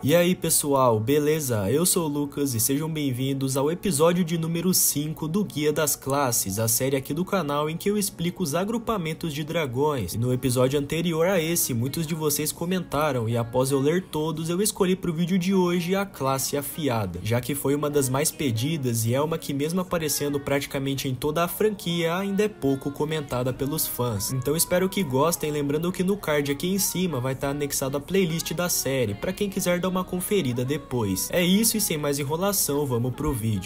E aí pessoal, beleza? Eu sou o Lucas e sejam bem-vindos ao episódio de número 5 do Guia das Classes, a série aqui do canal em que eu explico os agrupamentos de dragões. E no episódio anterior a esse, muitos de vocês comentaram e após eu ler todos, eu escolhi para o vídeo de hoje a classe Afiada, já que foi uma das mais pedidas e é uma que mesmo aparecendo praticamente em toda a franquia, ainda é pouco comentada pelos fãs. Então espero que gostem, lembrando que no card aqui em cima vai estar anexado a playlist da série, para quem quiser dar uma conferida depois. É isso e sem mais enrolação, vamos pro vídeo.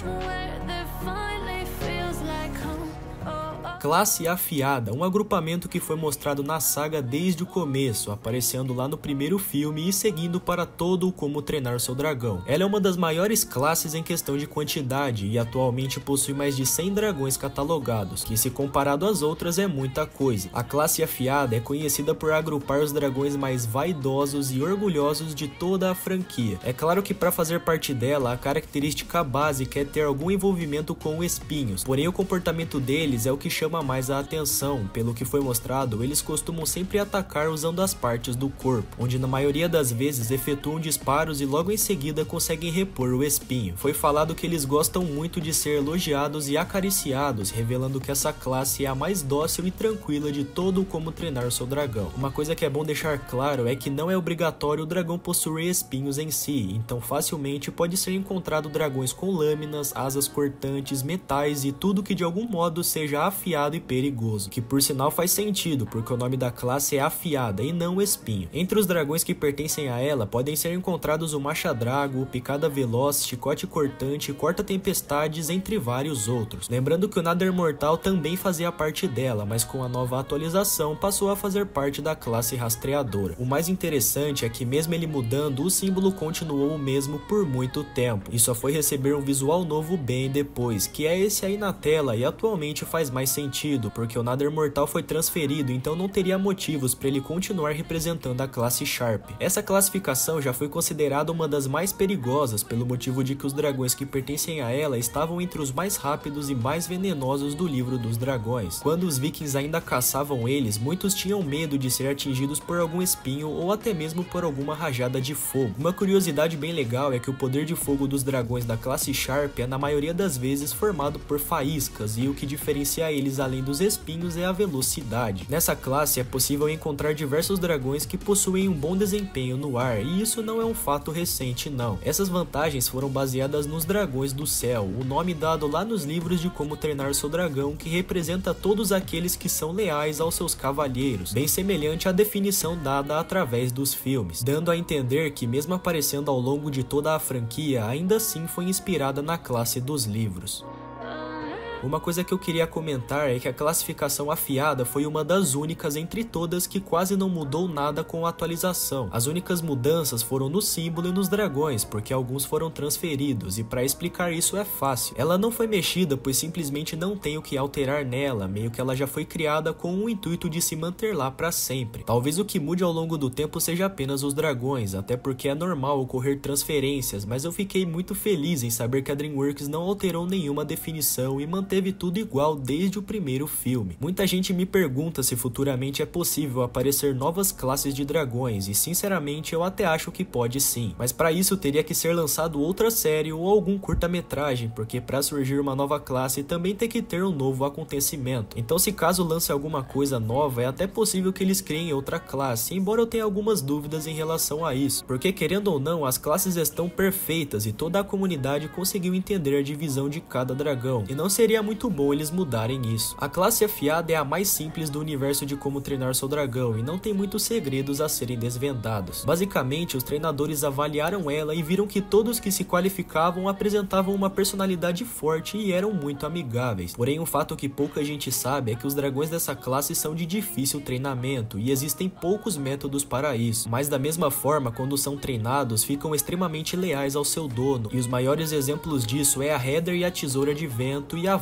Classe Afiada, um agrupamento que foi mostrado na saga desde o começo, aparecendo lá no primeiro filme e seguindo para todo o Como Treinar Seu Dragão. Ela é uma das maiores classes em questão de quantidade e atualmente possui mais de 100 dragões catalogados, que se comparado às outras é muita coisa. A classe Afiada é conhecida por agrupar os dragões mais vaidosos e orgulhosos de toda a franquia. É claro que para fazer parte dela, a característica básica é ter algum envolvimento com espinhos, porém o comportamento deles é o que chama mais a atenção. Pelo que foi mostrado, eles costumam sempre atacar usando as partes do corpo, onde na maioria das vezes efetuam disparos e logo em seguida conseguem repor o espinho. Foi falado que eles gostam muito de ser elogiados e acariciados, revelando que essa classe é a mais dócil e tranquila de todo o Como Treinar Seu Dragão. Uma coisa que é bom deixar claro é que não é obrigatório o dragão possuir espinhos em si, então facilmente pode ser encontrado dragões com lâminas, asas cortantes, metais e tudo que de algum modo seja afiado e perigoso, que por sinal faz sentido, porque o nome da classe é Afiada e não Espinho. Entre os dragões que pertencem a ela, podem ser encontrados o Machadrago, o Picada Veloz, Chicote Cortante, Corta Tempestades, entre vários outros. Lembrando que o Nader Mortal também fazia parte dela, mas com a nova atualização passou a fazer parte da classe Rastreadora. O mais interessante é que mesmo ele mudando, o símbolo continuou o mesmo por muito tempo, e só foi receber um visual novo bem depois, que é esse aí na tela e atualmente faz mais sentido, porque o Nader Mortal foi transferido, então não teria motivos para ele continuar representando a classe Sharp. Essa classificação já foi considerada uma das mais perigosas, pelo motivo de que os dragões que pertencem a ela estavam entre os mais rápidos e mais venenosos do livro dos dragões. Quando os vikings ainda caçavam eles, muitos tinham medo de ser atingidos por algum espinho ou até mesmo por alguma rajada de fogo. Uma curiosidade bem legal é que o poder de fogo dos dragões da classe Sharp é na maioria das vezes formado por faíscas, e o que diferencia eles além dos espinhos é a velocidade. Nessa classe é possível encontrar diversos dragões que possuem um bom desempenho no ar, e isso não é um fato recente não. Essas vantagens foram baseadas nos dragões do céu, o nome dado lá nos livros de Como Treinar Seu Dragão, que representa todos aqueles que são leais aos seus cavalheiros, bem semelhante à definição dada através dos filmes, dando a entender que mesmo aparecendo ao longo de toda a franquia, ainda assim foi inspirada na classe dos livros. Uma coisa que eu queria comentar é que a classificação Afiada foi uma das únicas entre todas que quase não mudou nada com a atualização. As únicas mudanças foram no símbolo e nos dragões, porque alguns foram transferidos, e para explicar isso é fácil. Ela não foi mexida, pois simplesmente não tem o que alterar nela, meio que ela já foi criada com o intuito de se manter lá para sempre. Talvez o que mude ao longo do tempo seja apenas os dragões, até porque é normal ocorrer transferências, mas eu fiquei muito feliz em saber que a DreamWorks não alterou nenhuma definição e manteve tudo igual desde o primeiro filme. Muita gente me pergunta se futuramente é possível aparecer novas classes de dragões, e sinceramente eu até acho que pode sim, mas para isso teria que ser lançado outra série ou algum curta-metragem, porque para surgir uma nova classe também tem que ter um novo acontecimento. Então se caso lance alguma coisa nova, é até possível que eles criem outra classe, embora eu tenha algumas dúvidas em relação a isso, porque querendo ou não, as classes estão perfeitas e toda a comunidade conseguiu entender a divisão de cada dragão, e não seria muito bom eles mudarem isso. A classe Afiada é a mais simples do universo de Como Treinar Seu Dragão e não tem muitos segredos a serem desvendados. Basicamente, os treinadores avaliaram ela e viram que todos que se qualificavam apresentavam uma personalidade forte e eram muito amigáveis. Porém, um fato que pouca gente sabe é que os dragões dessa classe são de difícil treinamento e existem poucos métodos para isso, mas da mesma forma, quando são treinados, ficam extremamente leais ao seu dono, e os maiores exemplos disso é a Heather e a Tesoura de Vento e a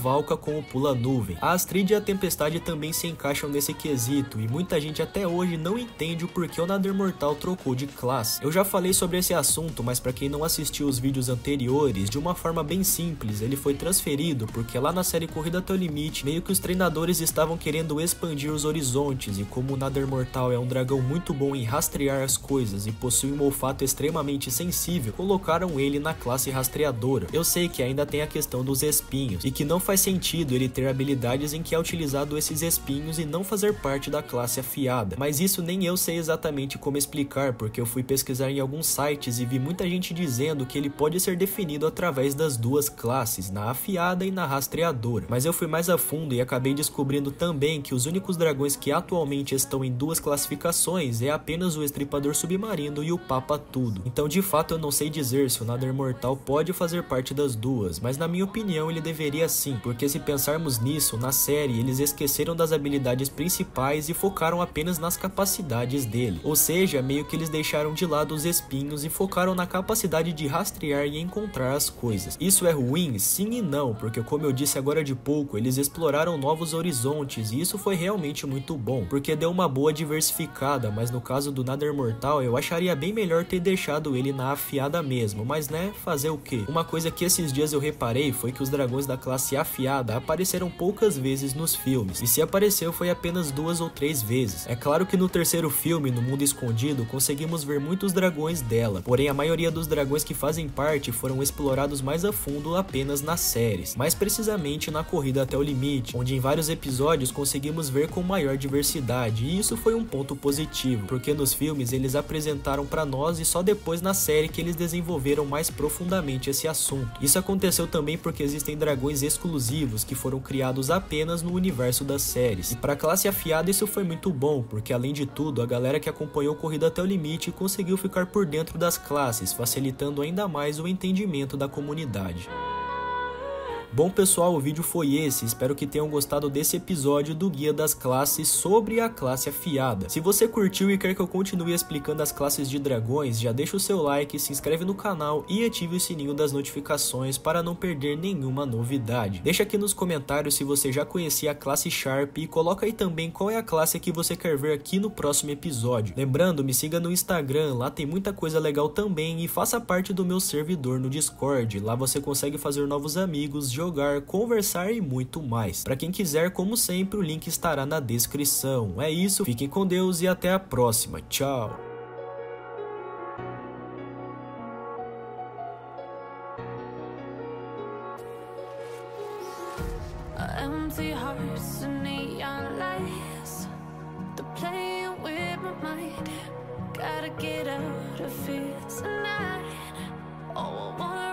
Valka com o Pula-Nuvem. A Astrid e a Tempestade também se encaixam nesse quesito, e muita gente até hoje não entende o porquê o Nader Mortal trocou de classe. Eu já falei sobre esse assunto, mas para quem não assistiu os vídeos anteriores, de uma forma bem simples, ele foi transferido porque lá na série Corrida até o Limite, meio que os treinadores estavam querendo expandir os horizontes, e como o Nader Mortal é um dragão muito bom em rastrear as coisas e possui um olfato extremamente sensível, colocaram ele na classe rastreadora. Eu sei que ainda tem a questão dos espinhos, e que não faz sentido ele ter habilidades em que é utilizado esses espinhos e não fazer parte da classe afiada, mas isso nem eu sei exatamente como explicar, porque eu fui pesquisar em alguns sites e vi muita gente dizendo que ele pode ser definido através das duas classes, na afiada e na rastreadora, mas eu fui mais a fundo e acabei descobrindo também que os únicos dragões que atualmente estão em duas classificações é apenas o Estripador Submarino e o Papa Tudo. Então de fato eu não sei dizer se o Nader Mortal pode fazer parte das duas, mas na minha opinião ele deveria sim, porque se pensarmos nisso, na série eles esqueceram das habilidades principais e focaram apenas nas capacidades dele, ou seja, meio que eles deixaram de lado os espinhos e focaram na capacidade de rastrear e encontrar as coisas. Isso é ruim? Sim e não, porque como eu disse agora de pouco, eles exploraram novos horizontes e isso foi realmente muito bom, porque deu uma boa diversificada, mas no caso do Nader Mortal eu acharia bem melhor ter deixado ele na afiada mesmo, mas né, fazer o quê? Uma coisa que esses dias eu reparei foi que os dragões da classe afiada apareceram poucas vezes nos filmes, e se apareceu foi apenas 2 ou 3 vezes. É claro que no terceiro filme, no Mundo Escondido, conseguimos ver muitos dragões dela, porém a maioria dos dragões que fazem parte foram explorados mais a fundo apenas nas séries, mais precisamente na Corrida até o Limite, onde em vários episódios conseguimos ver com maior diversidade, e isso foi um ponto positivo, porque nos filmes eles apresentaram pra nós e só depois na série que eles desenvolveram mais profundamente esse assunto. Isso aconteceu também porque existem dragões exclusivos que foram criados apenas no universo das séries, e pra classe afiada isso foi muito bom, porque além de tudo a galera que acompanhou Corrida até o Limite conseguiu ficar por dentro das classes, facilitando ainda mais o entendimento da comunidade. Bom pessoal, o vídeo foi esse, espero que tenham gostado desse episódio do Guia das Classes sobre a classe afiada. Se você curtiu e quer que eu continue explicando as classes de dragões, já deixa o seu like, se inscreve no canal e ative o sininho das notificações para não perder nenhuma novidade. Deixa aqui nos comentários se você já conhecia a classe Sharp e coloca aí também qual é a classe que você quer ver aqui no próximo episódio. Lembrando, me siga no Instagram, lá tem muita coisa legal também, e faça parte do meu servidor no Discord, lá você consegue fazer novos amigos, jogar, conversar e muito mais. Para quem quiser, como sempre, o link estará na descrição. É isso, fiquem com Deus e até a próxima. Tchau! Empty hearts and neon lights, they're playing with my mind. Gotta get out of here tonight. Oh, I wanna